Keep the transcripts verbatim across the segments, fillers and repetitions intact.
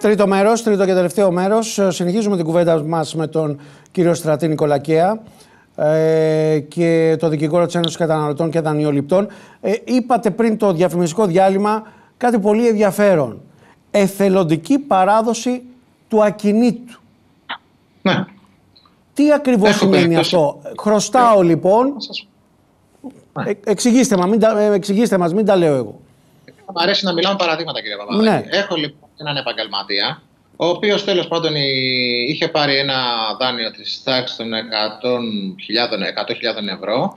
τρίτο μέρος, τρίτο και τελευταίο μέρος. Συνεχίζουμε την κουβέντα μας με τον κύριο Στρατή Νικολακέα ε, και το δικηγόρο της Ένωσης Καταναλωτών και Δανειοληπτών. Ε, είπατε πριν το διαφημιστικό διάλειμμα κάτι πολύ ενδιαφέρον. Εθελοντική παράδοση του ακινήτου. Ναι. Τι ακριβώς σημαίνει αυτό? Χρωστάω λοιπόν... Ναι. Ε, εξηγήστε, μα, μην τα, ε, εξηγήστε μας, μην τα λέω εγώ. Μου αρέσει να μιλάω παραδείγματα, κύριε Παπαδάκη. Ναι. Έχω λοιπόν έναν επαγγελματία, ο οποίος τέλος πάντων είχε πάρει ένα δάνειο της τάξης των εκατό χιλιάδες ευρώ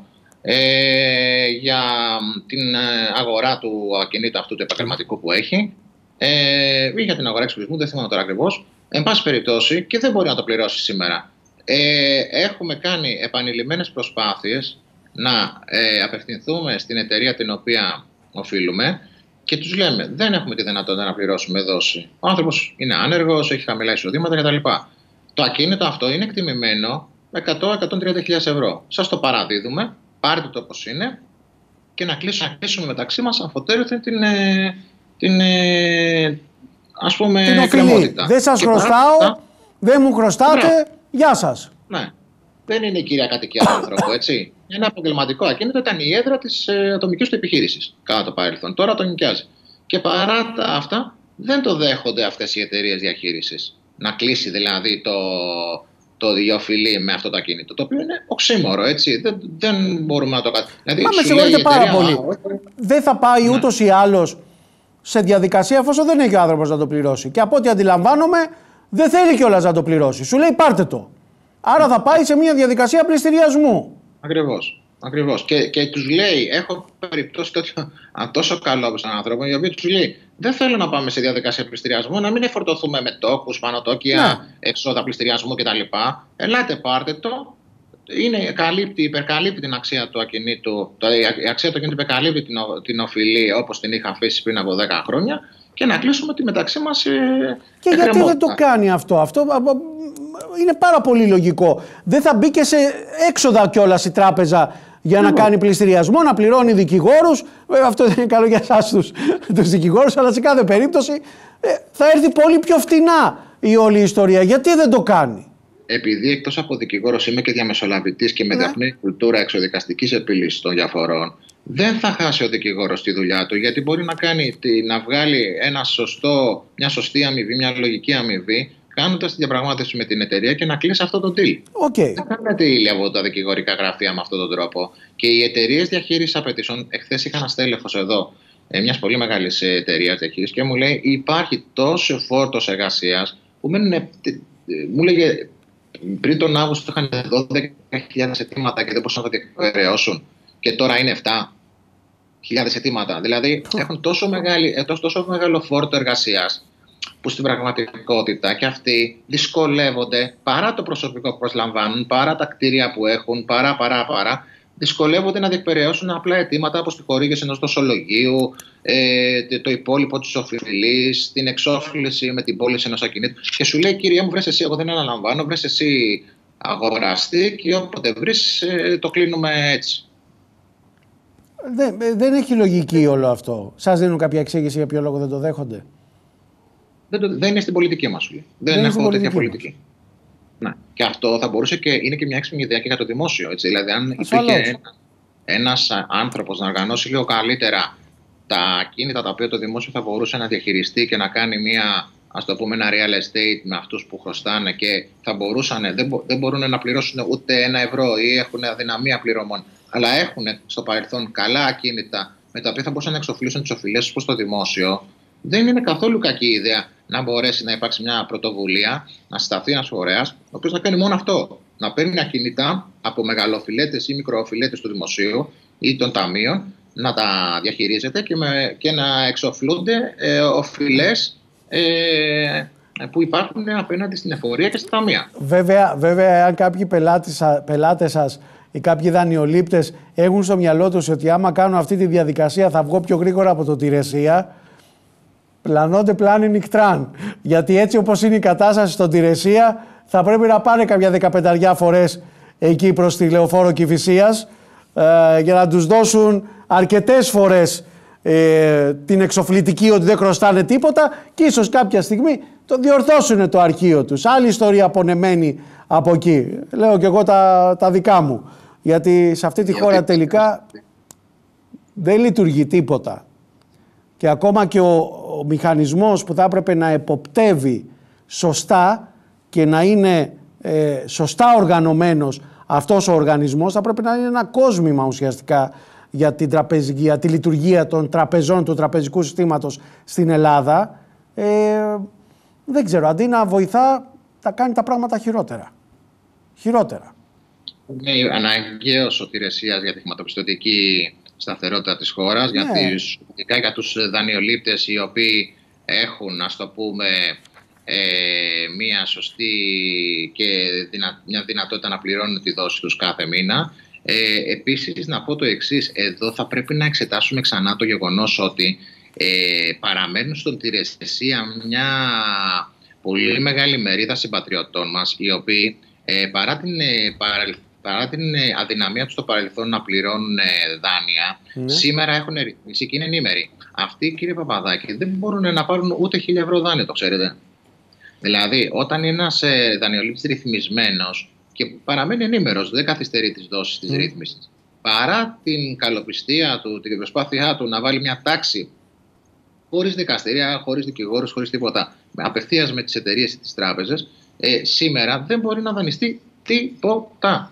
ε, για την αγορά του ακινήτου αυτού του επαγγελματικού που έχει. Ε, ή για την αγορά εξοπλισμού, δεν θυμάμαι τώρα ακριβώς. Εν πάση περιπτώσει, και δεν μπορεί να το πληρώσει σήμερα. Ε, έχουμε κάνει επανειλημμένες προσπάθειες να ε, απευθυνθούμε στην εταιρεία την οποία οφείλουμε και τους λέμε: δεν έχουμε τη δυνατότητα να πληρώσουμε δόση. Ο άνθρωπος είναι άνεργος, έχει χαμηλά εισοδήματα κτλ. Το ακίνητο αυτό είναι εκτιμημένο με εκατό με εκατόν τριάντα χιλιάδες ευρώ. Σας το παραδίδουμε, πάρτε το όπως είναι και να κλείσουμε, να κλείσουμε μεταξύ μας αφοτέρωθεν την, την, ας πούμε, την οφειλή. Δεν σας και χρωστάω, παρά... δεν μου χρωστάτε, ναι. Γεια σας. Ναι. Δεν είναι η κυρία κατοικία του ανθρώπου, έτσι. Ένα επαγγελματικό ακίνητο ήταν η έδρα της ε, ατομικής του επιχείρησης κατά το παρελθόν. Τώρα το νοικιάζει. Και παρά τα αυτά, δεν το δέχονται αυτές οι εταιρείες διαχείρισης. Να κλείσει δηλαδή το, το διοφιλή με αυτό το ακίνητο. Το οποίο είναι οξύμορο, έτσι. Δεν, δεν μπορούμε να το κάνουμε. Δηλαδή, μα με συγχωρείτε πάρα πολύ. Α, δεν θα πάει ναι. ούτως ή άλλως σε διαδικασία εφόσον δεν έχει ο άνθρωπος να το πληρώσει. Και από ό,τι αντιλαμβάνομαι, δεν θέλει κιόλας να το πληρώσει. Σου λέει πάρτε το. Άρα θα πάει σε μια διαδικασία πληστηριασμού. Ακριβώς. Ακριβώς. Και, και τους λέει: έχω περιπτώσει τέτοιο, τόσο καλό από έναν άνθρωπο, οι οποίοι τους λέει: δεν θέλω να πάμε σε διαδικασία πληστηριασμού, να μην εφορτωθούμε με τόκους, πανωτόκια, ναι. έξοδα πληστηριασμού κτλ. Ελάτε, πάρτε το. Είναι, καλύπτει, υπερκαλύπτει την αξία του ακινήτου. Το, η αξία του ακινήτου υπερκαλύπτει την, την οφειλή όπως την είχα αφήσει πριν από δέκα χρόνια. Και να κλείσουμε τη μεταξύ μας. Ε, και γιατί δεν το κάνει αυτό, αυτό είναι πάρα πολύ λογικό. Δεν θα μπει και σε έξοδα κιόλας η τράπεζα για να κάνει πληστηριασμό, να πληρώνει δικηγόρους. Βέβαια αυτό δεν είναι καλό για εσάς τους, τους δικηγόρους, αλλά σε κάθε περίπτωση ε, θα έρθει πολύ πιο φτηνά η όλη ιστορία. Γιατί δεν το κάνει? Επειδή εκτός από δικηγόρος είμαι και διαμεσολαβητής και με ναι. διεθνή κουλτούρα εξοδικαστικής επίλυσης των διαφορών, δεν θα χάσει ο δικηγόρος τη δουλειά του, γιατί μπορεί να, κάνει, να βγάλει ένα σωστό, μια σωστή αμοιβή, μια λογική αμοιβή, κάνοντας τη διαπραγμάτευση με την εταιρεία και να κλείσει αυτό το deal. Okay. Δεν κάνετε ύλη από τα δικηγορικά γραφεία με αυτόν τον τρόπο. Και οι εταιρείες διαχείρισης απαιτήσεων, εχθές είχα ένα στέλεχος εδώ, μιας πολύ μεγάλης εταιρείας διαχείρισης, και μου λέει: υπάρχει τόσο φόρτος εργασίας που μένουν. Μου λέγε πριν τον Αύγουστο είχαν δώδεκα χιλιάδες αιτήματα και δεν μπορούσαν να το διεκπαιρεώσουν. Και τώρα είναι επτά χιλιάδες αιτήματα. Δηλαδή έχουν τόσο, μεγάλη, τόσο, τόσο μεγάλο φόρτο εργασίας που στην πραγματικότητα και αυτοί δυσκολεύονται παρά το προσωπικό που προσλαμβάνουν, παρά τα κτίρια που έχουν, παρά παρά παρά, δυσκολεύονται να διεκπαιρεώσουν απλά αιτήματα όπως τη χορήγηση ενός δοσολογίου, ε, το υπόλοιπο της οφειλής, την εξόφληση με την πώληση ενός ακινήτου. Και σου λέει: κυρία μου, βρες εσύ, εγώ δεν αναλαμβάνω, βρες εσύ αγοραστή και όποτε βρεις ε, το κλείνουμε έτσι. Δεν, δεν έχει λογική όλο αυτό. Σας δίνουν κάποια εξήγηση για ποιο λόγο δεν το δέχονται? Δεν, δεν είναι στην πολιτική μας. Δεν, δεν έχουμε τέτοια πολιτική. Ναι. Και αυτό θα μπορούσε και είναι και μια έξυπνη ιδέα και για το δημόσιο. Έτσι. Δηλαδή, αν υπήρχε ένα, ένας άνθρωπος να οργανώσει λίγο καλύτερα τα ακίνητα τα οποία το δημόσιο θα μπορούσε να διαχειριστεί και να κάνει μια, ας το πούμε, ένα real estate με αυτούς που χρωστάνε και θα μπορούσαν, δεν, μπο, δεν μπορούν να πληρώσουν ούτε ένα ευρώ ή έχουν αδυναμία πληρωμών, αλλά έχουν στο παρελθόν καλά ακίνητα με τα οποία θα μπορούσαν να εξοφλήσουν τις οφειλές προς το δημόσιο, δεν είναι καθόλου κακή ιδέα να μπορέσει να υπάρξει μια πρωτοβουλία, να συσταθεί ένας φορέας, ο οποίος να κάνει μόνο αυτό. Να παίρνει ακίνητα από μεγαλοφιλέτες ή μικροοφιλέτες του δημοσίου ή των ταμείων, να τα διαχειρίζεται και, με, και να εξοφλούνται ε, οφειλές ε, που υπάρχουν απέναντι στην εφορία και στα ταμεία. Βέβαια, βέβαια αν κάποιοι πελάτες, πελάτες σας ή κάποιοι δανειολήπτες έχουν στο μυαλό τους ότι άμα κάνω αυτή τη διαδικασία θα βγω πιο γρήγορα από το Τηρεσία, πλανώνται πλάνη νικτράν. Γιατί έτσι όπως είναι η κατάσταση στον Τηρεσία, θα πρέπει να πάνε κάποια δεκαπενταριά φορές εκεί προς τη Λεωφόρο Κηφισίας ε, για να τους δώσουν αρκετές φορές ε, την εξοφλητική ότι δεν χρωστάνε τίποτα και ίσως κάποια στιγμή το διορθώσουν το αρχείο τους. Άλλη ιστορία απονεμένη από εκεί. Λέω και εγώ τα, τα δικά μου. Γιατί σε αυτή τη χώρα τελικά δεν λειτουργεί τίποτα. Και ακόμα και ο, ο μηχανισμός που θα έπρεπε να εποπτεύει σωστά και να είναι ε, σωστά οργανωμένος αυτός ο οργανισμός, θα πρέπει να είναι ένα κόσμημα ουσιαστικά για, την τραπεζική, για τη λειτουργία των τραπεζών του τραπεζικού συστήματος στην Ελλάδα. Ε, δεν ξέρω, αντί να βοηθά, θα κάνει τα πράγματα χειρότερα. Χειρότερα. Είναι αναγκαίο σωτηρεσίας για τη χρηματοπιστωτική σταθερότητα της χώρας, ναι. για, τις, για τους δανειολήπτες οι οποίοι έχουν, ας το πούμε, ε, μια σωστή και δυνα, μια δυνατότητα να πληρώνουν τη δόση τους κάθε μήνα. Ε, επίσης, να πω το εξής, εδώ θα πρέπει να εξετάσουμε ξανά το γεγονός ότι ε, παραμένουν στον τηρεσία μια πολύ μεγάλη μερίδα συμπατριωτών μας, οι οποίοι ε, παρά την ε, παρελθόν παρά την αδυναμία τους στο παρελθόν να πληρώνουν δάνεια, ναι. σήμερα έχουν ρυθμίσει και είναι ενήμεροι. Αυτοί, κύριε Παπαδάκη, δεν μπορούν να πάρουν ούτε χίλια ευρώ δάνειο, το ξέρετε. Δηλαδή, όταν είναι ένας δανειολήπτης ρυθμισμένος και παραμένει ενήμερος, δεν καθυστερεί τις δόσεις της mm. ρύθμισης, παρά την καλοπιστία του, την προσπάθειά του να βάλει μια τάξη χωρίς δικαστηρία, χωρίς δικηγόρους, χωρίς τίποτα, απευθείας με τις εταιρείες ή τις τράπεζες, ε, σήμερα δεν μπορεί να δανειστεί τίποτα.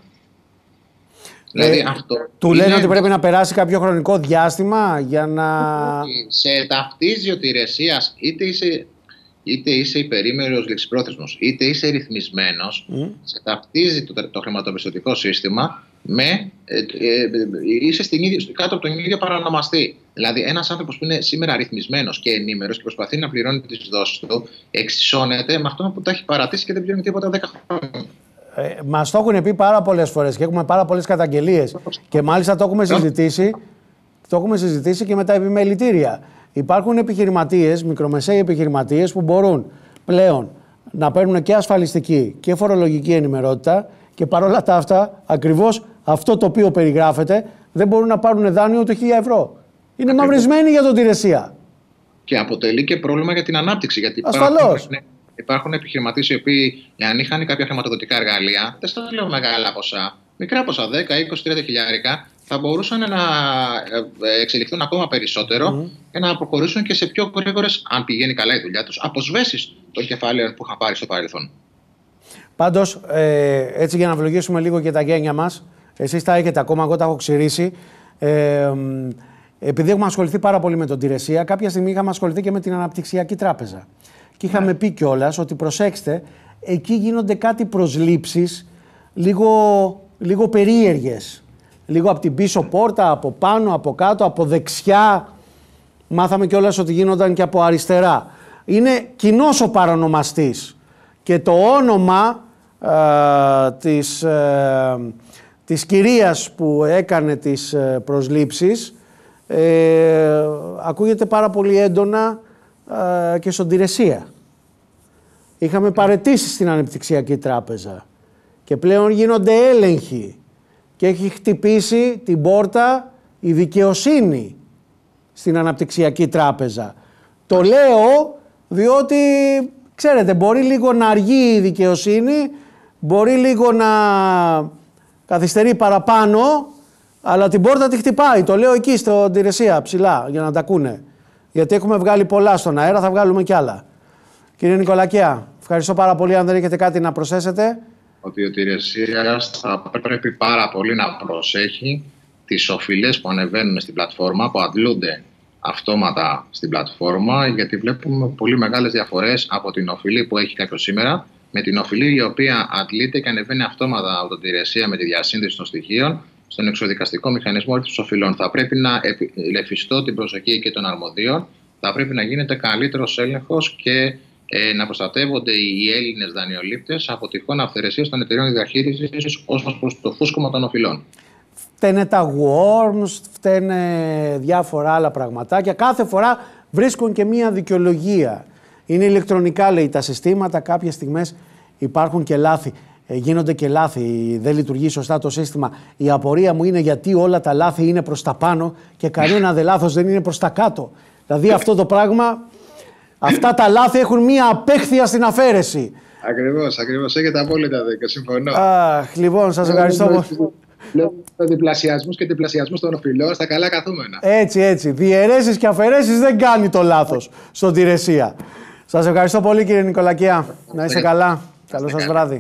Δηλαδή, ε, αυτό του είναι... λένε ότι πρέπει να περάσει κάποιο χρονικό διάστημα για να... Σε ταυτίζει τηρεσίας, είτε είσαι, είτε είσαι υπερήμερος λεξιπρόθεσμος, είτε είσαι ρυθμισμένος, mm. σε ταυτίζει το, το χρηματοπιστωτικό σύστημα με... Ε, ε, είσαι στην ίδια, κάτω από τον ίδιο παρανομαστή. Δηλαδή, ένας άνθρωπος που είναι σήμερα ρυθμισμένος και ενήμερος και προσπαθεί να πληρώνει τις δόσεις του, εξισώνεται με αυτόν που τα έχει παρατήσει και δεν πληρώνει τίποτα δέκα χρόνια. Ε, μας το έχουν πει πάρα πολλές φορές και έχουμε πάρα πολλές καταγγελίες και μάλιστα το έχουμε συζητήσει, το έχουμε συζητήσει και με τα επιμελητήρια. Υπάρχουν επιχειρηματίες, μικρομεσαίοι επιχειρηματίες που μπορούν πλέον να παίρνουν και ασφαλιστική και φορολογική ενημερότητα και παρόλα τα αυτά, ακριβώς αυτό το οποίο περιγράφεται, δεν μπορούν να πάρουν δάνειο ούτε χίλια ευρώ. Είναι ακριβώς μαυρισμένοι για τον τηρεσία. Και αποτελεί και πρόβλημα για την ανάπτυξη. Γιατί ασφαλώς. Υπάρχουν επιχειρηματίες οι οποίοι, εάν είχαν κάποια χρηματοδοτικά εργαλεία, δεν σας λέω μεγάλα ποσά, μικρά ποσά, δέκα, είκοσι, τριάντα χιλιάρικα, θα μπορούσαν να εξελιχθούν ακόμα περισσότερο mm. και να προχωρήσουν και σε πιο γρήγορες, αν πηγαίνει καλά η δουλειά τους, αποσβέσεις των κεφάλαιων που είχαν πάρει στο παρελθόν. Πάντως, ε, έτσι για να ευλογήσουμε λίγο και τα γένια μας, εσείς τα έχετε ακόμα, εγώ τα έχω ξηρίσει. Ε, επειδή έχουμε ασχοληθεί πάρα πολύ με τον τηρεσία, κάποια στιγμή είχαμε ασχοληθεί και με την Αναπτυξιακή Τράπεζα. Και είχαμε yeah. πει κιόλας ότι προσέξτε, εκεί γίνονται κάτι προσλήψεις λίγο, λίγο περίεργες. Λίγο από την πίσω πόρτα, από πάνω, από κάτω, από δεξιά. Μάθαμε κιόλας ότι γίνονταν και από αριστερά. Είναι κοινός ο παρονομαστής. Και το όνομα ε, της, ε, της κυρίας που έκανε τις ε, προσλήψεις ε, ακούγεται πάρα πολύ έντονα ε, και στον τηρεσία. Είχαμε παραιτήσει στην Αναπτυξιακή Τράπεζα και πλέον γίνονται έλεγχοι και έχει χτυπήσει την πόρτα η δικαιοσύνη στην Αναπτυξιακή Τράπεζα. Το λέω διότι, ξέρετε, μπορεί λίγο να αργεί η δικαιοσύνη, μπορεί λίγο να καθυστερεί παραπάνω, αλλά την πόρτα τη χτυπάει. Το λέω εκεί στον τηρεσία ψηλά για να τα ακούνε. Γιατί έχουμε βγάλει πολλά στον αέρα, θα βγάλουμε κι άλλα. Κύριε Νικολακέα, ευχαριστώ πάρα πολύ. Αν δεν έχετε κάτι να προσθέσετε. Ότι ο τηρεσίας θα πρέπει πάρα πολύ να προσέχει τις οφειλές που ανεβαίνουν στην πλατφόρμα, που αντλούνται αυτόματα στην πλατφόρμα, γιατί βλέπουμε πολύ μεγάλες διαφορές από την οφειλή που έχει κάποιος σήμερα με την οφειλή η οποία αντλείται και ανεβαίνει αυτόματα από την τηρεσία με τη διασύνδεση των στοιχείων στον εξοδικαστικό μηχανισμό της οφειλών. Θα πρέπει να ελεφιστώ την προσοχή και των αρμοδίων, θα πρέπει να γίνεται καλύτερος έλεγχος και ε, να προστατεύονται οι Έλληνες δανειολήπτες από τυχόν αυθαιρεσίες των εταιρείων διαχείρισης ως προς το φούσκωμα των οφειλών. Φταίνε τα worms, φταίνε διάφορα άλλα πραγματάκια. Κάθε φορά βρίσκουν και μία δικαιολογία. Είναι ηλεκτρονικά, λέει, τα συστήματα. Κάποιες στιγμές υπάρχουν και λάθη. Ε, γίνονται και λάθη. Δεν λειτουργεί σωστά το σύστημα. Η απορία μου είναι γιατί όλα τα λάθη είναι προς τα πάνω και κανένα δε λάθος δεν είναι προς τα κάτω. Δηλαδή αυτό το πράγμα Αυτά τα λάθη έχουν μία απέχθεια στην αφαίρεση. Ακριβώς, ακριβώς. Έχετε απόλυτα δίκιο. Συμφωνώ. Αχ, λοιπόν, σας ευχαριστώ πολύ. Λόγω διπλασιασμούς και διπλασιασμούς των οφειλών στα καλά καθούμενα. Έτσι, έτσι. Διαιρέσεις και αφαιρέσεις δεν κάνει το λάθος στον Τηρεσία. Σας ευχαριστώ πολύ, κύριε Νικολακία. Να είστε καλά. Καλό σας βράδυ.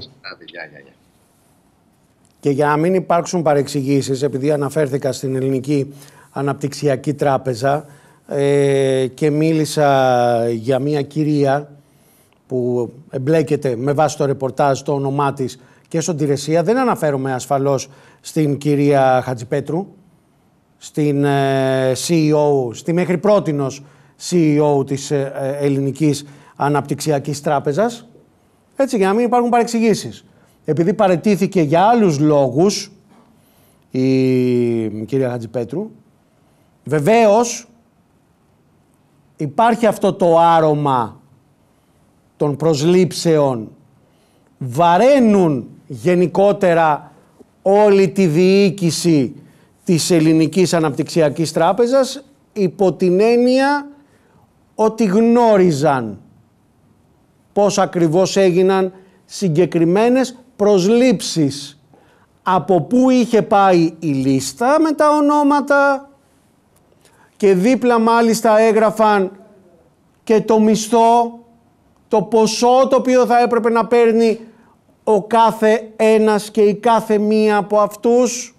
Και για να μην υπάρξουν παρεξηγήσεις, επειδή αναφέρθηκα στην Ελληνική Αναπτυξιακή Τράπεζα ε, και μίλησα για μια κυρία που εμπλέκεται με βάση το ρεπορτάζ το όνομά της και στον Τηρεσία, δεν αναφέρομαι ασφαλώς στην κυρία Χατζηπέτρου, στην ε, σι ι ο, στη μέχρι πρότινος σι ι ο της ε, Ελληνικής Αναπτυξιακής Τράπεζας, έτσι, για να μην υπάρχουν παρεξηγήσεις. Επειδή παραιτήθηκε για άλλους λόγους η κυρία Χατζηπέτρου, βεβαίως υπάρχει αυτό το άρωμα των προσλήψεων, βαραίνουν γενικότερα όλη τη διοίκηση της Ελληνικής Αναπτυξιακής Τράπεζας υπό την έννοια ότι γνώριζαν πώς ακριβώς έγιναν συγκεκριμένες προσλήψεις, από πού είχε πάει η λίστα με τα ονόματα και δίπλα μάλιστα έγραφαν και το μισθό, το ποσό το οποίο θα έπρεπε να παίρνει ο κάθε ένας και η κάθε μία από αυτούς.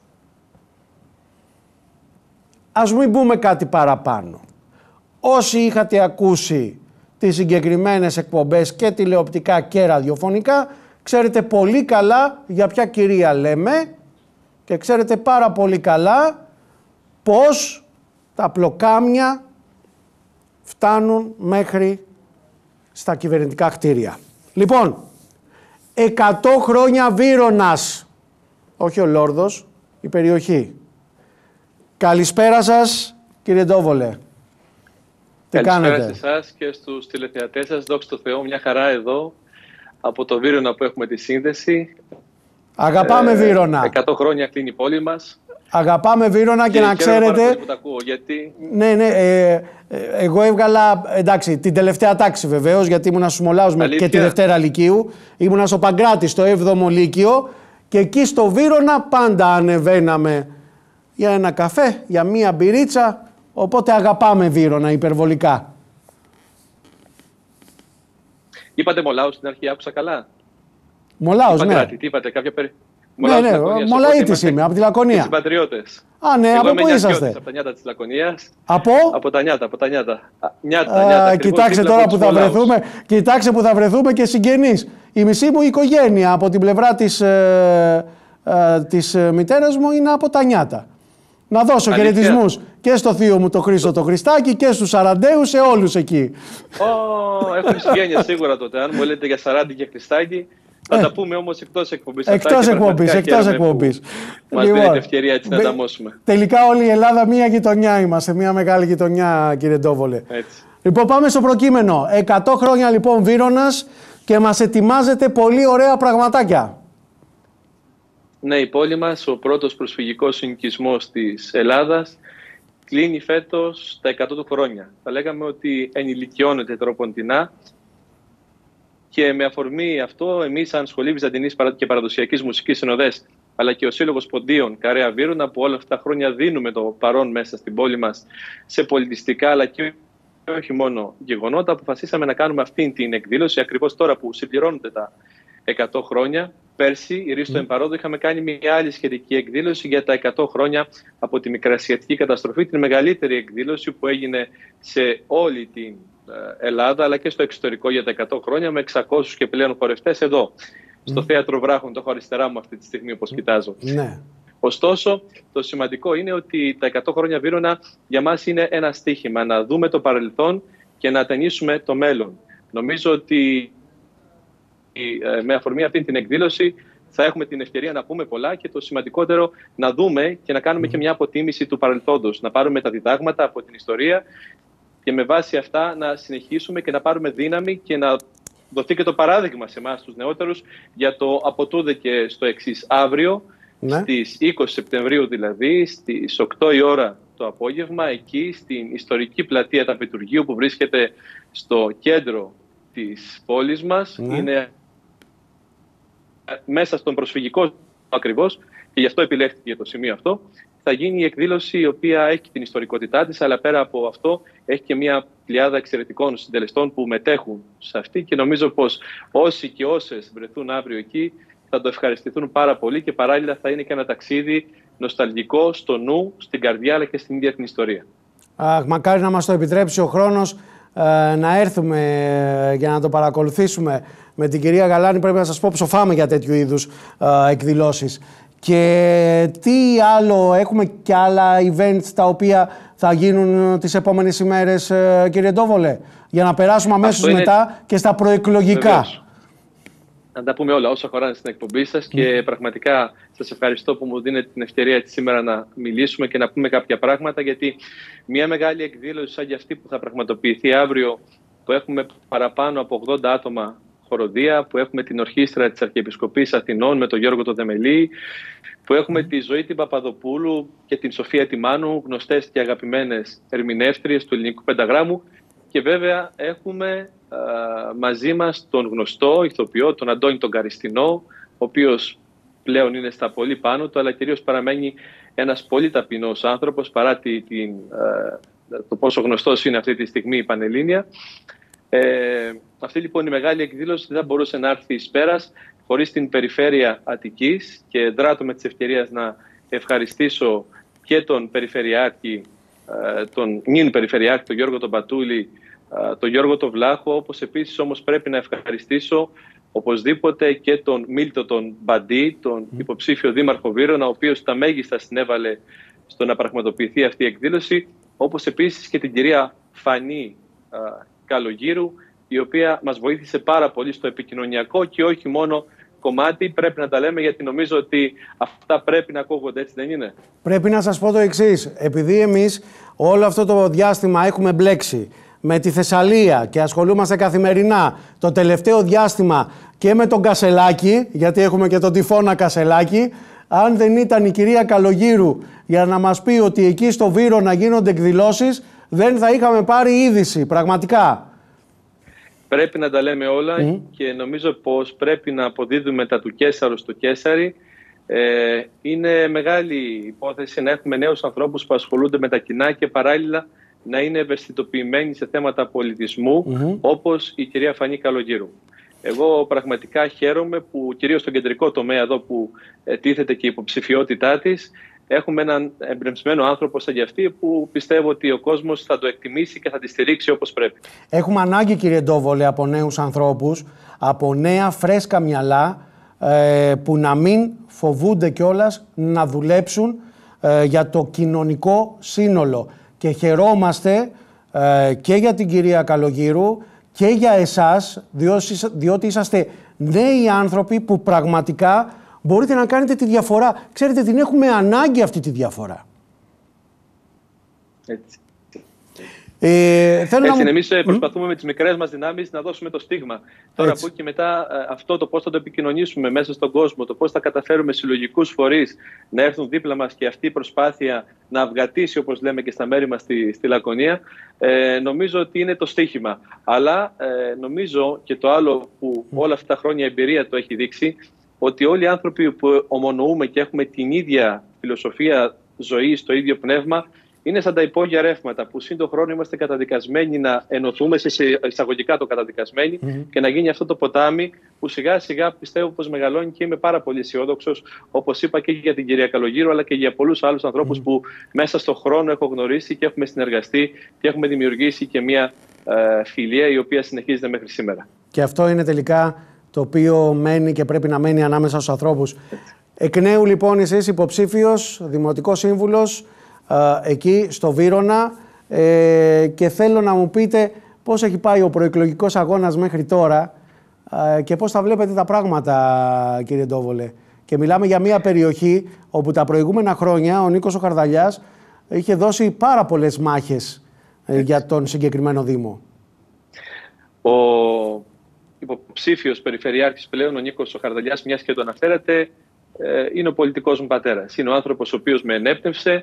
Ας μην πούμε κάτι παραπάνω. Όσοι είχατε ακούσει τις συγκεκριμένες εκπομπές και τηλεοπτικά και ραδιοφωνικά, ξέρετε πολύ καλά για ποια κυρία λέμε και ξέρετε πάρα πολύ καλά πώς τα πλοκάμια φτάνουν μέχρι στα κυβερνητικά κτίρια. Λοιπόν, εκατό χρόνια Βύρωνας, όχι ο Λόρδος, η περιοχή. Καλησπέρα σας, κύριε Ντόβολε. Τι Καλησπέρα κάνετε? σε εσάς και στους τηλεθεατές σας. Δόξα τω Θεώ, μια χαρά εδώ από το Βύρωνα που έχουμε τη σύνδεση. Αγαπάμε ε, Βύρωνα. εκατό χρόνια κλείνει η πόλη μας. Αγαπάμε Βύρωνα και, και να ξέρετε... Που τα ακούω, γιατί... Ναι, ναι, ε, ε, εγώ έβγαλα, εντάξει, την τελευταία τάξη βεβαίως, γιατί ήμουνα στους Μολάους και τη Δευτέρα Λυκείου. Ήμουνα στο Παγκράτη, στο έβδομο Λύκειο, και εκεί στο Βύρωνα πάντα ανεβαίναμε για ένα καφέ, για μία μπυρίτσα, οπότε αγαπάμε Βύρωνα υπερβολικά. Είπατε Μολάους στην αρχή, άκουσα καλά? Μολάους, ναι. Παγκράτη, τι είπατε, κάποια περί... Ναι, ναι, Μολαΐτης είμαι, από τη Λακωνία. Συμπατριώτες. Α, ναι, εγώ από πού είσαστε? Από τα νιάτα της Λακωνίας. Από? Από τα νιάτα, από τα νιάτα. Νιάτα, Α, νιάτα, κοιτάξτε τώρα που θα βρεθούμε, κοιτάξτε που θα βρεθούμε και συγγενείς. Η μισή μου οικογένεια από την πλευρά της, ε, ε, της μητέρας μου είναι από τα νιάτα. Να δώσω χαιρετισμούς και στο θείο μου το Χρήστο το Χριστάκη και στους Σαραντέους, σε όλους εκεί. Oh, έχουμε συγγένεια σίγουρα τότε. Αν μου λέτε για Σαράντη και Χριστάκη, θα ε, τα πούμε όμως εκτός εκπομπής. Εκτός εκπομπής, εκτός εκπομπής. Μας λοιπόν, δίνετε ευκαιρία έτσι να ανταμώσουμε. Τελικά όλη η Ελλάδα μία γειτονιά είμαστε, μία μεγάλη γειτονιά, κύριε Ντόβολε. Έτσι. Λοιπόν, πάμε στο προκείμενο. εκατό χρόνια λοιπόν Βύρωνας και μας ετοιμάζετε πολύ ωραία πραγματάκια. Ναι, η πόλη μας, ο πρώτος προσφυγικός συνοικισμός της Ελλάδας, κλείνει φέτος τα εκατό του χρόνια. Θα λέγαμε ότι ενηλικιώνεται τροποντινά. Και με αφορμή αυτό, εμείς, σαν Σχολή Βυζαντινής και Παραδοσιακής Μουσικής Συνοδές, αλλά και ο Σύλλογος Ποντίων Καρέα Βύρωνα, που όλα αυτά τα χρόνια δίνουμε το παρόν μέσα στην πόλη μας σε πολιτιστικά αλλά και όχι μόνο γεγονότα, αποφασίσαμε να κάνουμε αυτή την εκδήλωση ακριβώς τώρα που συμπληρώνονται τα εκατό χρόνια. Πέρσι, η Ρίστο mm. Εμπαρόδο, είχαμε κάνει μια άλλη σχετική εκδήλωση για τα εκατό χρόνια από τη Μικρασιατική καταστροφή, την μεγαλύτερη εκδήλωση που έγινε σε όλη την Ελλάδα αλλά και στο εξωτερικό για τα εκατό χρόνια, με εξακόσιους και πλέον χορευτές εδώ mm. στο Θέατρο Βράχων, το έχω αριστερά μου αυτή τη στιγμή όπως κοιτάζω. Ναι. Ωστόσο, το σημαντικό είναι ότι τα εκατό χρόνια Βύρωνα για μας είναι ένα στοίχημα, να δούμε το παρελθόν και να ταινίσουμε το μέλλον. Νομίζω ότι με αφορμή αυτή την εκδήλωση θα έχουμε την ευκαιρία να πούμε πολλά και το σημαντικότερο να δούμε και να κάνουμε mm. και μια αποτίμηση του παρελθόντος, να πάρουμε τα διδάγματα από την ιστορία και με βάση αυτά να συνεχίσουμε και να πάρουμε δύναμη και να δοθεί και το παράδειγμα σε εμάς τους νεότερους για το από τούδε και στο εξής. Αύριο, ναι. στις είκοσι Σεπτεμβρίου δηλαδή, στις οκτώ η ώρα το απόγευμα εκεί στην ιστορική πλατεία Ταπετουργείου που βρίσκεται στο κέντρο της πόλης μας. Ναι. Είναι μέσα στον προσφυγικό ακριβώς και γι' αυτό επιλέχθηκε το σημείο αυτό. Θα γίνει η εκδήλωση η οποία έχει την ιστορικότητά της, αλλά πέρα από αυτό έχει και μια πλειάδα εξαιρετικών συντελεστών που μετέχουν σε αυτή και νομίζω πως όσοι και όσες βρεθούν αύριο εκεί θα το ευχαριστηθούν πάρα πολύ και παράλληλα θα είναι και ένα ταξίδι νοσταλγικό στο νου, στην καρδιά αλλά και στην ίδια την ιστορία. Αχ, μακάρι να μας το επιτρέψει ο χρόνος ε, να έρθουμε ε, για να το παρακολουθήσουμε με την κυρία Γαλάνη. Πρέπει να σας πω ψοφάμε για τέτοιου είδους ε, εκδηλώσεις. Και τι άλλο, έχουμε και άλλα events τα οποία θα γίνουν τις επόμενες ημέρες, ε, κύριε Ντόβολε, για να περάσουμε αμέσως είναι... μετά και στα προεκλογικά. Βεβαίως. Να τα πούμε όλα όσα χωράνε στην εκπομπή σας και mm. πραγματικά σας ευχαριστώ που μου δίνετε την ευκαιρία σήμερα να μιλήσουμε και να πούμε κάποια πράγματα, γιατί μια μεγάλη εκδήλωση σαν για αυτή που θα πραγματοποιηθεί αύριο, που έχουμε παραπάνω από ογδόντα άτομα χοροδία, που έχουμε την ορχήστρα της Αρχιεπισκοπής Αθηνών με τον Γιώργο τον Δεμελή, που έχουμε τη Ζωή την Παπαδοπούλου και την Σοφία Τιμάνου, γνωστές και αγαπημένες ερμηνεύτριες του ελληνικού πενταγράμμου, και βέβαια έχουμε α, μαζί μας τον γνωστό ηθοποιό, τον Αντώνη τον Καριστινό, ο οποίος πλέον είναι στα πολύ πάνω του, αλλά κυρίως παραμένει ένας πολύ ταπεινός άνθρωπος παρά τη, την, α, το πόσο γνωστός είναι αυτή τη στιγμή η Πανελλήνια. Ε, αυτή λοιπόν η μεγάλη εκδήλωση δεν μπορούσε να έρθει εις πέρας χωρίς την περιφέρεια Αττικής και δράτω με τις ευκαιρίες να ευχαριστήσω και τον Περιφερειάρχη, τον νυν Περιφερειάρχη, τον Γιώργο τον Πατούλη, τον Γιώργο τον Βλάχο, όπως επίσης όμως πρέπει να ευχαριστήσω οπωσδήποτε και τον Μίλτο τον Μπαντή, τον υποψήφιο δήμαρχο Βύρωνα, ο οποίος τα μέγιστα συνέβαλε στο να πραγματοποιηθεί αυτή η εκδήλωση, όπως επίσης και την κυρία Φανή Καλογύρου, η οποία μας βοήθησε πάρα πολύ στο επικοινωνιακό και όχι μόνο κομμάτι. Πρέπει να τα λέμε, γιατί νομίζω ότι αυτά πρέπει να ακούγονται, έτσι δεν είναι? Πρέπει να σας πω το εξής. Επειδή εμείς όλο αυτό το διάστημα έχουμε μπλέξει με τη Θεσσαλία και ασχολούμαστε καθημερινά το τελευταίο διάστημα και με τον Κασελάκη, γιατί έχουμε και τον τυφώνα Κασελάκη, αν δεν ήταν η κυρία Καλογύρου για να μας πει ότι εκεί στο Βύρωνα γίνονται εκδηλώσεις, δεν θα είχαμε πάρει είδηση, πραγματικά. Πρέπει να τα λέμε όλα mm. και νομίζω πως πρέπει να αποδίδουμε τα του Κέσαρου στο Κέσαρι. Ε, είναι μεγάλη υπόθεση να έχουμε νέους ανθρώπους που ασχολούνται με τα κοινά και παράλληλα να είναι ευαισθητοποιημένοι σε θέματα πολιτισμού, mm-hmm. όπως η κυρία Φανή Καλογύρου. Εγώ πραγματικά χαίρομαι που κυρίως στον κεντρικό τομέα εδώ που ε, τίθεται και η υποψηφιότητά της, έχουμε έναν εμπνευσμένο άνθρωπο σαν για αυτή που πιστεύω ότι ο κόσμος θα το εκτιμήσει και θα τη στηρίξει όπως πρέπει. Έχουμε ανάγκη, κύριε Ντόβολε, από νέους ανθρώπους, από νέα φρέσκα μυαλά ε, που να μην φοβούνται κιόλας να δουλέψουν ε, για το κοινωνικό σύνολο. Και χαιρόμαστε ε, και για την κυρία Καλογύρου και για εσάς, διότι, διότι είσαστε νέοι άνθρωποι που πραγματικά μπορείτε να κάνετε τη διαφορά. Ξέρετε, την έχουμε ανάγκη αυτή τη διαφορά. Έτσι. Ε, θέλω Έτσι, να... εμείς προσπαθούμε mm. με τις μικρές μας δυνάμεις να δώσουμε το στίγμα. Τώρα από εκεί και μετά αυτό το πώς θα το επικοινωνήσουμε μέσα στον κόσμο, το πώς θα καταφέρουμε συλλογικούς φορείς να έρθουν δίπλα μας και αυτή η προσπάθεια να αυγατήσει, όπως λέμε και στα μέρη μας στη, στη Λακωνία, ε, νομίζω ότι είναι το στίχημα. Αλλά ε, νομίζω και το άλλο που όλα αυτά τα χρόνια η εμπειρία το έχει δείξει, ότι όλοι οι άνθρωποι που ομονοούμε και έχουμε την ίδια φιλοσοφία ζωής, το ίδιο πνεύμα, είναι σαν τα υπόγεια ρεύματα που σύν τον χρόνο είμαστε καταδικασμένοι να ενωθούμε, σε εισαγωγικά το καταδικασμένοι, mm-hmm. και να γίνει αυτό το ποτάμι που σιγά σιγά πιστεύω πως μεγαλώνει και είμαι πάρα πολύ αισιόδοξος, όπως είπα και για την κυρία Καλογύρου, αλλά και για πολλούς άλλους ανθρώπους mm-hmm. που μέσα στον χρόνο έχω γνωρίσει και έχουμε συνεργαστεί και έχουμε δημιουργήσει και μια ε, φιλία η οποία συνεχίζεται μέχρι σήμερα. Και αυτό είναι τελικά το οποίο μένει και πρέπει να μένει ανάμεσα στους ανθρώπους. Εκ νέου λοιπόν εσείς υποψήφιος, δημοτικός σύμβουλος, εκεί στο Βύρωνα, ε, και θέλω να μου πείτε πώς έχει πάει ο προεκλογικός αγώνας μέχρι τώρα ε, και πώς θα βλέπετε τα πράγματα, κύριε Ντόβολε. Και μιλάμε για μια περιοχή όπου τα προηγούμενα χρόνια ο Νίκος ο Χαρδαλιάς είχε δώσει πάρα πολλές μάχες ε, για τον συγκεκριμένο Δήμο. Ο υποψήφιος περιφερειάρχης πλέον, ο Νίκος ο Χαρδαλιάς, μιας και το αναφέρατε, είναι ο πολιτικός μου πατέρας. Είναι ο άνθρωπος ο οποίος με ενέπνευσε,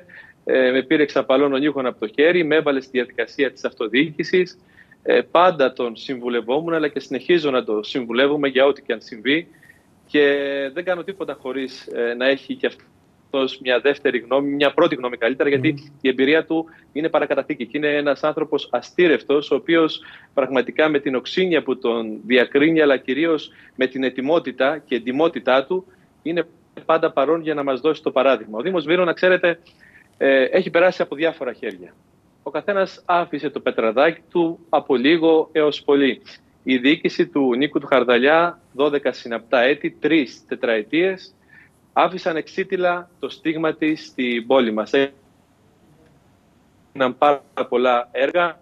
ε, με πήρε εξαπαλών ονείχων από το χέρι, με έβαλε στη διαδικασία της αυτοδιοίκησης. Ε, πάντα τον συμβουλευόμουν, αλλά και συνεχίζω να το συμβουλεύομαι για ό,τι και αν συμβεί. Και δεν κάνω τίποτα χωρίς ε, να έχει και αυτός μια δεύτερη γνώμη, μια πρώτη γνώμη καλύτερα, γιατί mm. η εμπειρία του είναι παρακαταθήκη. Και είναι ένας άνθρωπος αστήρευτος, ο οποίος πραγματικά με την οξύνια που τον διακρίνει, αλλά κυρίως με την ετοιμότητα και εντιμότητά του, είναι πάντα παρόν για να μας δώσει το παράδειγμα. Ο Δήμος Βύρωνα, ξέρετε, ε, έχει περάσει από διάφορα χέρια. Ο καθένας άφησε το πετραδάκι του από λίγο έως πολύ. Η διοίκηση του Νίκου του Χαρδαλιά, δώδεκα συναπτά έτη, τρεις τετραετίες, άφησαν εξίτηλα το στίγμα της στην πόλη μας. Έγιναν πάρα πολλά έργα.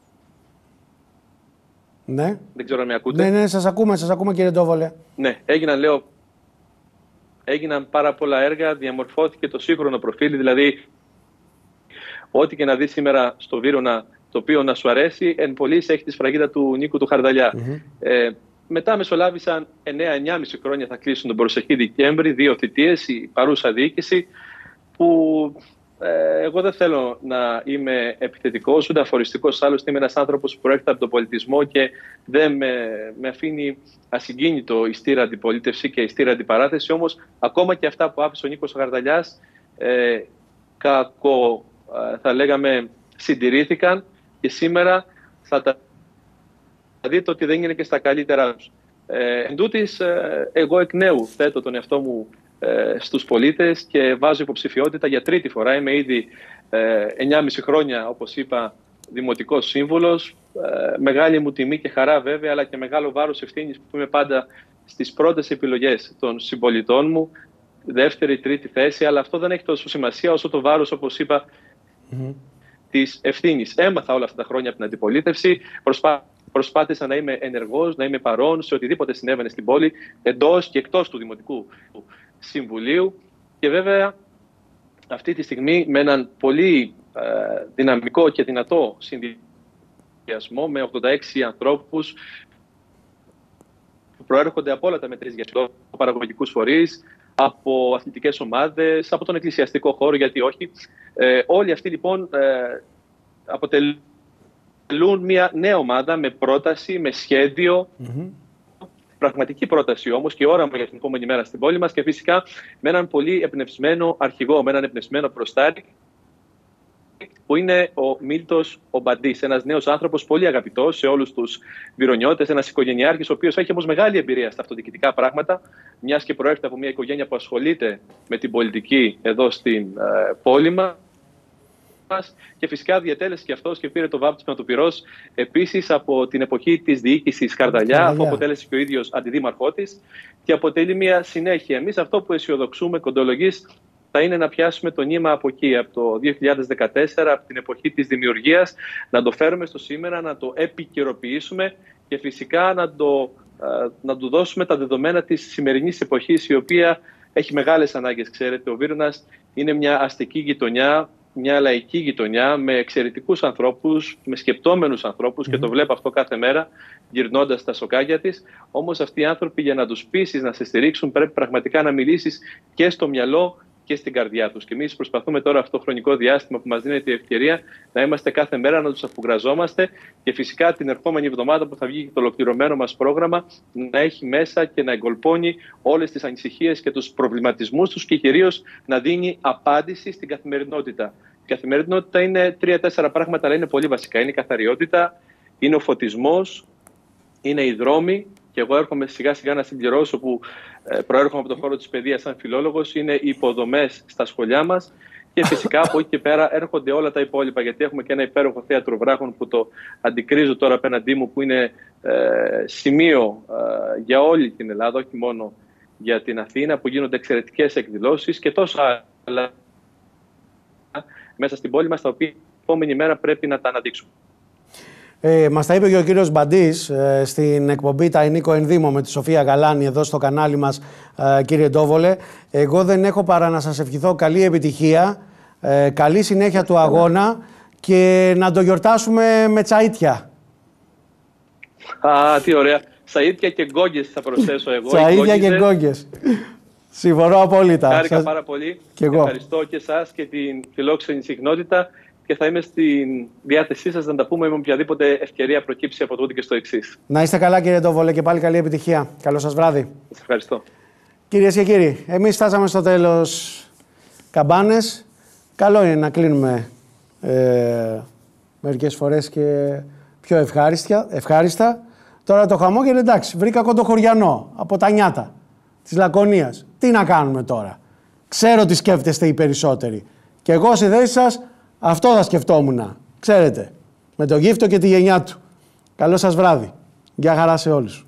Ναι. Δεν ξέρω αν με ακούτε. Ναι, ναι, σας ακούμε, σας ακούμε κύριε Ντόβολε. Ναι, έγιναν, λέω, έγιναν πάρα πολλά έργα, διαμορφώθηκε το σύγχρονο προφίλ, δηλαδή ό,τι και να δει σήμερα στο Βύρωνα, το οποίο να σου αρέσει, εν πωλής έχει τη σφραγίδα του Νίκου του Χαρδαλιά. Mm-hmm. Ε, μετά μεσολάβησαν εννέα εννιά και μισό χρόνια, θα κλείσουν τον προσεχή Δεκέμβρη, δύο θητείες, η παρούσα διοίκηση, που ε, εγώ δεν θέλω να είμαι επιθετικός ούτε αφοριστικός, άλλωστε είμαι ένας άνθρωπος που προέρχεται από τον πολιτισμό και δεν με, με αφήνει ασυγκίνητο η στήρα αντιπολίτευση και η στήρα αντιπαράθεση, όμως ακόμα και αυτά που άφησε ο Νίκος Χαρδαλιάς ε, κακό, ε, θα λέγαμε, συντηρήθηκαν και σήμερα θα τα δείτε ότι δεν είναι και στα καλύτερά τους. Ε, εν τούτης, ε, εγώ εκ νέου θέτω τον εαυτό μου ε, στους πολίτες και βάζω υποψηφιότητα για τρίτη φορά. Είμαι ήδη ε, εννιά και μισό χρόνια, όπως είπα, δημοτικός σύμβουλος. Ε, μεγάλη μου τιμή και χαρά βέβαια, αλλά και μεγάλο βάρος ευθύνης που είμαι πάντα στις πρώτες επιλογές των συμπολιτών μου. Δεύτερη, τρίτη θέση, αλλά αυτό δεν έχει τόσο σημασία όσο το βάρος, όπως είπα, mm-hmm. της ευθύνης. Έμαθα όλα αυτά τα χρόνια από την αντιπολίτευση. Προσπά... Προσπάθησα να είμαι ενεργός, να είμαι παρόν σε οτιδήποτε συνέβαινε στην πόλη, εντός και εκτός του Δημοτικού Συμβουλίου. Και βέβαια, αυτή τη στιγμή, με έναν πολύ ε, δυναμικό και δυνατό συνδυασμό, με ογδόντα έξι ανθρώπους που προέρχονται από όλα τα μετρήσια, από παραγωγικούς φορείς, από αθλητικές ομάδες, από τον εκκλησιαστικό χώρο, γιατί όχι. Ε, όλοι αυτοί λοιπόν ε, αποτελούν μια νέα ομάδα με πρόταση, με σχέδιο, mm-hmm. πραγματική πρόταση όμως και όραμα για την επόμενη μέρα στην πόλη μας και φυσικά με έναν πολύ εμπνευσμένο αρχηγό, με έναν εμπνευσμένο προστάρι που είναι ο Μίλτος ο Μπαντής, ένας νέος άνθρωπος πολύ αγαπητός σε όλους τους Βυρωνιώτες, ένας οικογενειάρχης ο οποίος έχει όμως μεγάλη εμπειρία στα αυτοδιοικητικά πράγματα, μιας και προέρχεται από μια οικογένεια που ασχολείται με την πολιτική εδώ στην ε, πόλη μας. Και φυσικά διατέλεσε και αυτός και πήρε το βάπτισμα του πυρός επίσης από την εποχή της διοίκησης Χαρδαλιά, αφού αποτέλεσε και ο ίδιος αντιδήμαρχό της και αποτελεί μια συνέχεια. Εμείς αυτό που αισιοδοξούμε κοντολογής θα είναι να πιάσουμε το νήμα από εκεί, από το δύο χιλιάδες δεκατέσσερα, από την εποχή της δημιουργίας, να το φέρουμε στο σήμερα, να το επικαιροποιήσουμε και φυσικά να, το, να του δώσουμε τα δεδομένα της σημερινής εποχής, η οποία έχει μεγάλες ανάγκες. Ξέρετε, ο Βύρωνας είναι μια αστική γειτονιά, μια λαϊκή γειτονιά με εξαιρετικούς ανθρώπους, με σκεπτόμενους ανθρώπους mm-hmm. και το βλέπω αυτό κάθε μέρα γυρνώντας τα σοκάκια της. Όμως αυτοί οι άνθρωποι, για να τους πείσεις να σε στηρίξουν, πρέπει πραγματικά να μιλήσεις και στο μυαλό και στην καρδιά τους. Και εμείς προσπαθούμε τώρα αυτό το χρονικό διάστημα που μας δίνεται η ευκαιρία να είμαστε κάθε μέρα, να τους αφουγκραζόμαστε και φυσικά την ερχόμενη εβδομάδα που θα βγει το ολοκληρωμένο μας πρόγραμμα να έχει μέσα και να εγκολπώνει όλες τις ανησυχίες και τους προβληματισμούς τους και κυρίως να δίνει απάντηση στην καθημερινότητα. Η καθημερινότητα είναι τρία-τέσσερα πράγματα, αλλά είναι πολύ βασικά. Είναι η καθαριότητα, είναι ο φωτισμός, είναι οι δρόμοι. Και εγώ έρχομαι σιγά σιγά να συμπληρώσω που ε, προέρχομαι από το χώρο της παιδείας σαν φιλόλογος, είναι οι υποδομές στα σχολιά μας και φυσικά από εκεί και πέρα έρχονται όλα τα υπόλοιπα, γιατί έχουμε και ένα υπέροχο θέατρο βράχων που το αντικρίζω τώρα απέναντί μου, που είναι ε, σημείο ε, για όλη την Ελλάδα, όχι μόνο για την Αθήνα, που γίνονται εξαιρετικές εκδηλώσεις και τόσα άλλα μέσα στην πόλη μας, τα οποία την επόμενη μέρα πρέπει να τα αναδείξουμε. Ε, μας τα είπε και ο κύριος Μπαντής ε, στην εκπομπή «Τα Ενίκο Ενδύμο» με τη Σοφία Γαλάνη εδώ στο κανάλι μας, ε, κύριε Ντόβολε. Εγώ δεν έχω παρά να σας ευχηθώ καλή επιτυχία, ε, καλή συνέχεια του αγώνα και να το γιορτάσουμε με τσαΐτια. Α, τι ωραία. Τσαΐτια και γκόγγες θα προσθέσω εγώ. Τσαΐτια και γκόγγες. Συμφωνώ απόλυτα. Χάρηκα πάρα πολύ. Και εγώ. Ευχαριστώ και εσάς και την φιλόξενη συχνότητα και θα είμαι στην διάθεσή σας να τα πούμε με οποιαδήποτε ευκαιρία προκύψει από τούτη και στο εξής. Να είστε καλά, κύριε Ντόβολε, και πάλι καλή επιτυχία. Καλό σας βράδυ. Σας ευχαριστώ. Κυρίες και κύριοι, εμείς φτάσαμε στο τέλος. Καμπάνες. Καλό είναι να κλείνουμε ε, μερικές φορές και πιο ευχάριστα. ευχάριστα. Τώρα το χαμόγελο, εντάξει, βρήκα κοντοχωριανό από τα νιάτα της Λακωνίας. Τι να κάνουμε τώρα. Ξέρω τι σκέφτεστε οι περισσότεροι. Και εγώ στη θέση σας αυτό θα σκεφτόμουν. Ξέρετε, με το γύφτο και τη γενιά του. Καλό σας βράδυ. Γεια χαρά σε όλους.